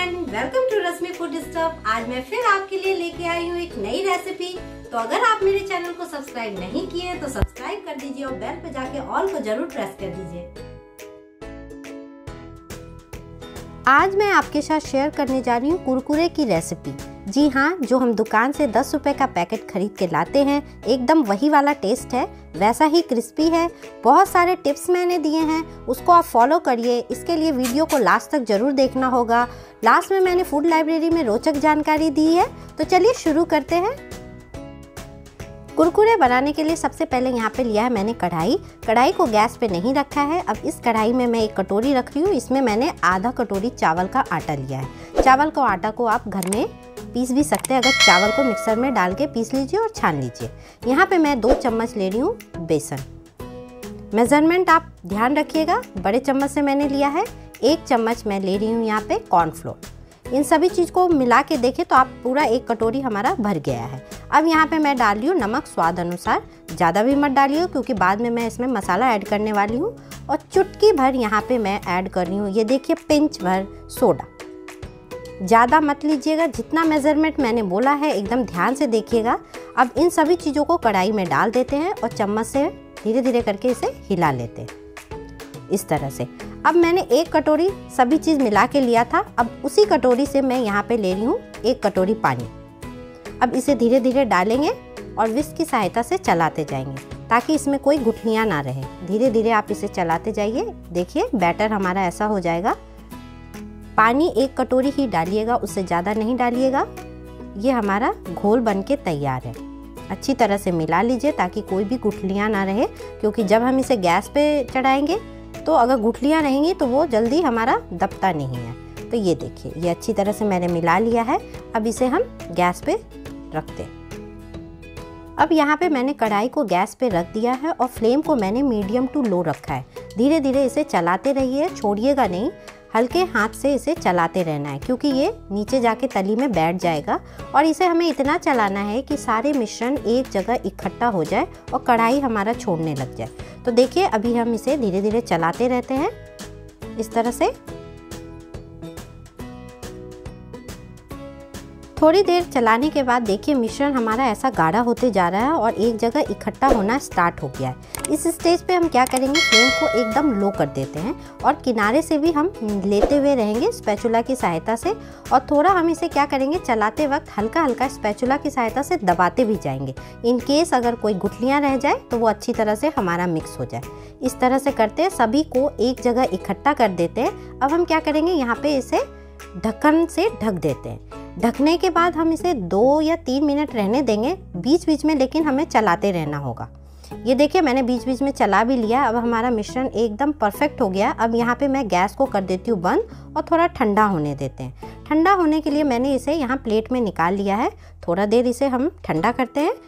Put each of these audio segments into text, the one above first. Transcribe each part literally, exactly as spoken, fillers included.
Friend, welcome to Rashmi food stuff. आज मैं फिर आपके लिए लेके आई हूँ एक नई रेसिपी। तो अगर आप मेरे चैनल को सब्सक्राइब नहीं किए तो सब्सक्राइब कर दीजिए और बेल पे जाके ऑल को जरूर प्रेस कर दीजिए। आज मैं आपके साथ शेयर करने जा रही हूँ कुरकुरे की रेसिपी। जी हाँ, जो हम दुकान से दस रुपए का पैकेट खरीद के लाते हैं, एकदम वही वाला टेस्ट है, वैसा ही क्रिस्पी है। बहुत सारे टिप्स मैंने दिए हैं, उसको आप फॉलो करिए। इसके लिए वीडियो को लास्ट तक जरूर देखना होगा। लास्ट में मैंने फूड लाइब्रेरी में रोचक जानकारी दी है। तो चलिए शुरू करते हैं। कुरकुरे बनाने के लिए सबसे पहले यहाँ पे लिया है मैंने कढ़ाई। कढ़ाई को गैस पे नहीं रखा है। अब इस कढ़ाई में मैं एक कटोरी रख रही हूँ। इसमें मैंने आधा कटोरी चावल का आटा लिया है। चावल को आटा को आप घर में पीस भी सकते हैं। अगर चावल को मिक्सर में डाल के पीस लीजिए और छान लीजिए। यहाँ पे मैं दो चम्मच ले रही हूँ बेसन। मेजरमेंट आप ध्यान रखिएगा, बड़े चम्मच से मैंने लिया है। एक चम्मच मैं ले रही हूँ यहाँ पे कॉर्नफ्लोर। इन सभी चीज़ को मिला के देखें तो आप पूरा एक कटोरी हमारा भर गया है। अब यहाँ पे मैं डाल रही हूँ नमक स्वाद अनुसार। ज़्यादा भी मत डालिए क्योंकि बाद में मैं इसमें मसाला ऐड करने वाली हूँ। और चुटकी भर यहाँ पे मैं ऐड कर रही हूँ, ये देखिए पिंच भर सोडा। ज़्यादा मत लीजिएगा, जितना मेज़रमेंट मैंने बोला है एकदम ध्यान से देखिएगा। अब इन सभी चीज़ों को कढ़ाई में डाल देते हैं और चम्मच से धीरे धीरे करके इसे हिला लेते हैं इस तरह से। अब मैंने एक कटोरी सभी चीज़ मिला के लिया था। अब उसी कटोरी से मैं यहाँ पे ले रही हूँ एक कटोरी पानी। अब इसे धीरे धीरे डालेंगे और विस्क की सहायता से चलाते जाएंगे ताकि इसमें कोई गुठलियाँ ना रहे। धीरे धीरे आप इसे चलाते जाइए। देखिए बैटर हमारा ऐसा हो जाएगा। पानी एक कटोरी ही डालिएगा, उससे ज़्यादा नहीं डालिएगा। ये हमारा घोल बन के तैयार है। अच्छी तरह से मिला लीजिए ताकि कोई भी गुठलियाँ ना रहे, क्योंकि जब हम इसे गैस पे चढ़ाएंगे तो अगर गुठलियाँ रहेंगी तो वो जल्दी हमारा दबता नहीं है। तो ये देखिए, ये अच्छी तरह से मैंने मिला लिया है। अब इसे हम गैस पे रखते हैं। अब यहाँ पे मैंने कढ़ाई को गैस पे रख दिया है और फ्लेम को मैंने मीडियम टू लो रखा है। धीरे धीरे इसे चलाते रहिए, छोड़िएगा नहीं। हल्के हाथ से इसे चलाते रहना है क्योंकि ये नीचे जाके तली में बैठ जाएगा। और इसे हमें इतना चलाना है कि सारे मिश्रण एक जगह इकट्ठा हो जाए और कढ़ाई हमारा छोड़ने लग जाए। तो देखिए अभी हम इसे धीरे धीरे चलाते रहते हैं इस तरह से। थोड़ी देर चलाने के बाद देखिए मिश्रण हमारा ऐसा गाढ़ा होते जा रहा है और एक जगह इकट्ठा होना स्टार्ट हो गया है। इस स्टेज पे हम क्या करेंगे, फ्लेम को एकदम लो कर देते हैं और किनारे से भी हम लेते हुए रहेंगे स्पैचुला की सहायता से। और थोड़ा हम इसे क्या करेंगे, चलाते वक्त हल्का हल्का स्पैचुला की सहायता से दबाते भी जाएंगे। इन केस अगर कोई गुठलियाँ रह जाए तो वो अच्छी तरह से हमारा मिक्स हो जाए। इस तरह से करते हैं, सभी को एक जगह इकट्ठा कर देते हैं। अब हम क्या करेंगे, यहाँ पे इसे ढक्कन से ढक देते हैं। ढकने के बाद हम इसे दो या तीन मिनट रहने देंगे बीच बीच में, लेकिन हमें चलाते रहना होगा। ये देखिए मैंने बीच बीच में चला भी लिया। अब हमारा मिश्रण एकदम परफेक्ट हो गया। अब यहाँ पे मैं गैस को कर देती हूँ बंद और थोड़ा ठंडा होने देते हैं। ठंडा होने के लिए मैंने इसे यहाँ प्लेट में निकाल लिया है। थोड़ा देर इसे हम ठंडा करते हैं।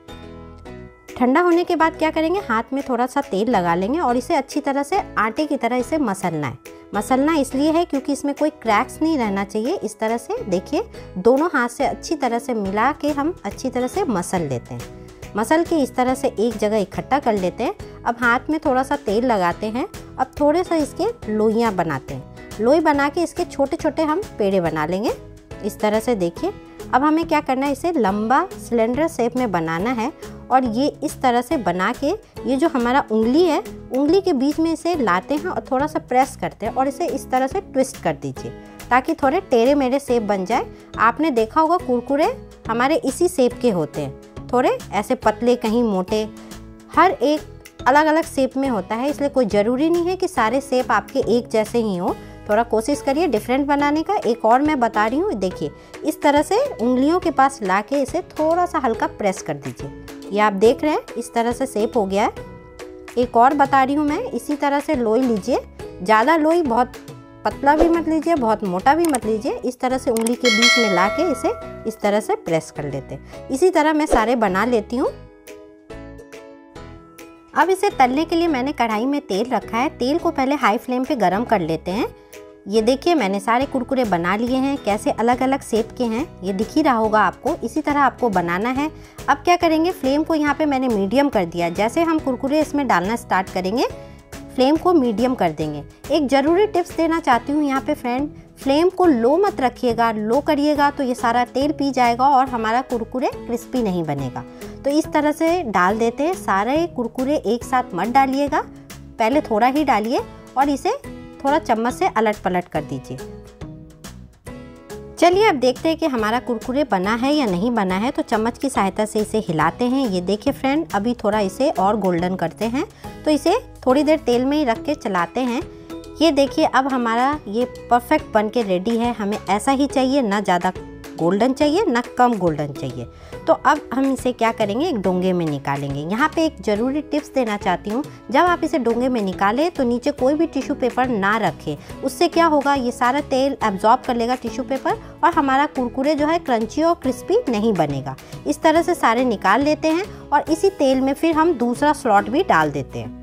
ठंडा होने के बाद क्या करेंगे, हाथ में थोड़ा सा तेल लगा लेंगे और इसे अच्छी तरह से आटे की तरह इसे मसलना है। मसलना इसलिए है क्योंकि इसमें कोई क्रैक्स नहीं रहना चाहिए। इस तरह से देखिए दोनों हाथ से अच्छी तरह से मिला के हम अच्छी तरह से मसल लेते हैं। मसल के इस तरह से एक जगह इकट्ठा कर लेते हैं। अब हाथ में थोड़ा सा तेल लगाते हैं। अब थोड़े सा इसके लोइयाँ बनाते हैं। लोई बना के इसके छोटे छोटे हम पेड़े बना लेंगे इस तरह से। देखिए अब हमें क्या करना है, इसे लंबा सिलेंडर शेप में बनाना है। और ये इस तरह से बना के ये जो हमारा उंगली है, उंगली के बीच में इसे लाते हैं और थोड़ा सा प्रेस करते हैं और इसे इस तरह से ट्विस्ट कर दीजिए ताकि थोड़े टेढ़े मेढ़े शेप बन जाए। आपने देखा होगा कुरकुरे हमारे इसी शेप के होते हैं, थोड़े ऐसे पतले, कहीं मोटे, हर एक अलग अलग शेप में होता है। इसलिए कोई ज़रूरी नहीं है कि सारे शेप आपके एक जैसे ही हो। थोड़ा कोशिश करिए डिफरेंट बनाने का। एक और मैं बता रही हूँ, देखिए इस तरह से उंगलियों के पास ला के इसे थोड़ा सा हल्का प्रेस कर दीजिए। ये आप देख रहे हैं इस तरह से शेप हो गया है। एक और बता रही हूँ मैं, इसी तरह से लोई लीजिए। ज़्यादा लोई बहुत पतला भी मत लीजिए, बहुत मोटा भी मत लीजिए। इस तरह से उंगली के बीच में ला के इसे इस तरह से प्रेस कर लेते हैं। इसी तरह मैं सारे बना लेती हूँ। अब इसे तलने के लिए मैंने कढ़ाई में तेल रखा है। तेल को पहले हाई फ्लेम पे गरम कर लेते हैं। ये देखिए मैंने सारे कुरकुरे बना लिए हैं। कैसे अलग अलग शेप के हैं ये दिख ही रहा होगा आपको। इसी तरह आपको बनाना है। अब क्या करेंगे, फ्लेम को यहाँ पे मैंने मीडियम कर दिया। जैसे हम कुरकुरे इसमें डालना स्टार्ट करेंगे फ्लेम को मीडियम कर देंगे। एक ज़रूरी टिप्स देना चाहती हूँ यहाँ पे फ्रेंड, फ्लेम को लो मत रखिएगा, लो करिएगा तो ये सारा तेल पी जाएगा और हमारा कुरकुरे क्रिस्पी नहीं बनेगा। तो इस तरह से डाल देते हैं, सारे कुरकुरे एक साथ मत डालिएगा, पहले थोड़ा ही डालिए और इसे थोड़ा चम्मच से अलट पलट कर दीजिए। चलिए अब देखते हैं कि हमारा कुरकुरे बना है या नहीं बना है। तो चम्मच की सहायता से इसे हिलाते हैं। ये देखिए फ्रेंड, अभी थोड़ा इसे और गोल्डन करते हैं। तो इसे थोड़ी देर तेल में ही रख के चलाते हैं। ये देखिए अब हमारा ये परफेक्ट बन के रेडी है। हमें ऐसा ही चाहिए, ना ज़्यादा गोल्डन चाहिए ना कम गोल्डन चाहिए। तो अब हम इसे क्या करेंगे, एक डोंगे में निकालेंगे। यहाँ पे एक ज़रूरी टिप्स देना चाहती हूँ, जब आप इसे डोंगे में निकालें तो नीचे कोई भी टिश्यू पेपर ना रखें। उससे क्या होगा, ये सारा तेल एब्जॉर्ब कर लेगा टिश्यू पेपर और हमारा कुरकुरे जो है क्रंची और क्रिस्पी नहीं बनेगा। इस तरह से सारे निकाल लेते हैं और इसी तेल में फिर हम दूसरा स्लॉट भी डाल देते हैं।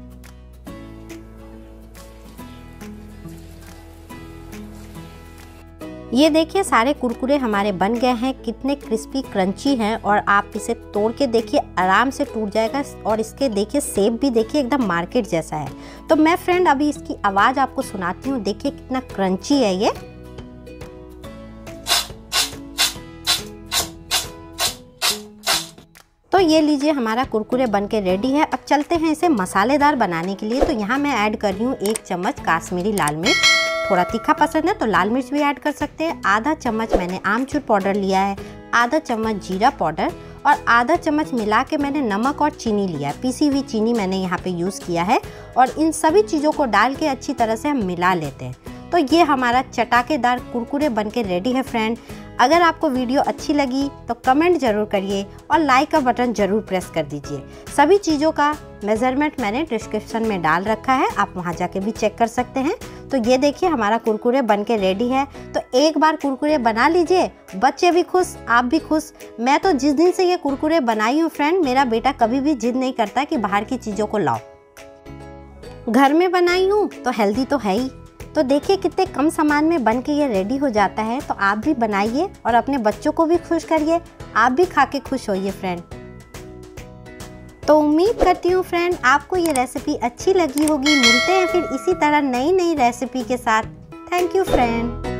ये देखिए सारे कुरकुरे हमारे बन गए हैं, कितने क्रिस्पी क्रंची हैं और आप इसे तोड़ के देखिए आराम से टूट जाएगा। और इसके देखिए शेप भी देखिए एकदम मार्केट जैसा है। तो मैं फ्रेंड अभी इसकी आवाज़ आपको सुनाती हूँ, देखिए कितना क्रंची है ये। तो ये लीजिए हमारा कुरकुरे बन के रेडी है। अब चलते हैं इसे मसालेदार बनाने के लिए। तो यहाँ मैं ऐड कर रही हूँ एक चम्मच काश्मीरी लाल मिर्च, थोड़ा तीखा पसंद है तो लाल मिर्च भी ऐड कर सकते हैं। आधा चम्मच मैंने आमचूर पाउडर लिया है, आधा चम्मच जीरा पाउडर और आधा चम्मच मिला के मैंने नमक और चीनी लिया है। पीसी हुई चीनी मैंने यहाँ पे यूज़ किया है। और इन सभी चीज़ों को डाल के अच्छी तरह से हम मिला लेते हैं। तो ये हमारा चटाकेदार कुरकुरे बन के रेडी है फ्रेंड। अगर आपको वीडियो अच्छी लगी तो कमेंट ज़रूर करिए और लाइक का बटन ज़रूर प्रेस कर दीजिए। सभी चीज़ों का मेज़रमेंट मैंने डिस्क्रिप्शन में डाल रखा है, आप वहाँ जाके भी चेक कर सकते हैं। तो ये देखिए हमारा कुरकुरे बन के रेडी है। तो एक बार कुरकुरे बना लीजिए, बच्चे भी खुश, आप भी खुश। मैं तो जिस दिन से ये कुरकुरे बनाई हूँ फ्रेंड, मेरा बेटा कभी भी जिद नहीं करता कि बाहर की चीज़ों को लाओ। घर में बनाई हूँ तो हेल्दी तो है ही। तो देखिए कितने कम सामान में बन के ये रेडी हो जाता है। तो आप भी बनाइए और अपने बच्चों को भी खुश करिए, आप भी खा के खुश होइए फ्रेंड। तो उम्मीद करती हूँ फ्रेंड आपको ये रेसिपी अच्छी लगी होगी। मिलते हैं फिर इसी तरह नई नई रेसिपी के साथ। Thank you friend.